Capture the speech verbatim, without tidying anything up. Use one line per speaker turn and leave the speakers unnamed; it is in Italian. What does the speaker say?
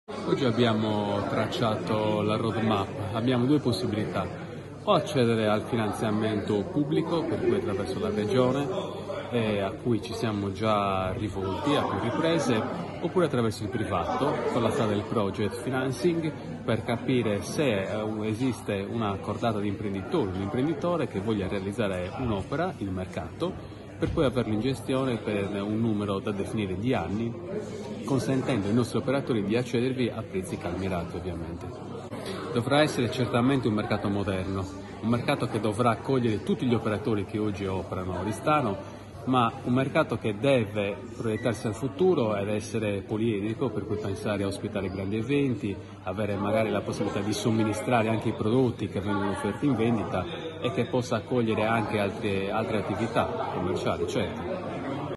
Oggi abbiamo tracciato la roadmap, abbiamo due possibilità: o accedere al finanziamento pubblico, per cui attraverso la Regione, eh, a cui ci siamo già rivolti a più riprese, oppure attraverso il privato, con la strada del project financing, per capire se eh, esiste una cordata di imprenditori, un imprenditore che voglia realizzare un'opera in mercato, per poi averlo in gestione per un numero da definire di anni, consentendo ai nostri operatori di accedervi a prezzi calmierati ovviamente. Dovrà essere certamente un mercato moderno, un mercato che dovrà accogliere tutti gli operatori che oggi operano a Oristano, ma un mercato che deve proiettarsi al futuro ed essere poliedrico, per cui pensare a ospitare grandi eventi, avere magari la possibilità di somministrare anche i prodotti che vengono offerti in vendita e che possa accogliere anche altre, altre attività commerciali, certo.